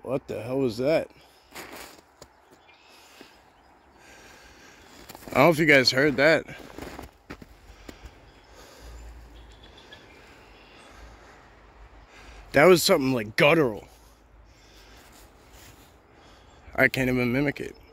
What the hell was that? I don't know if you guys heard that. That was something like guttural. I can't even mimic it.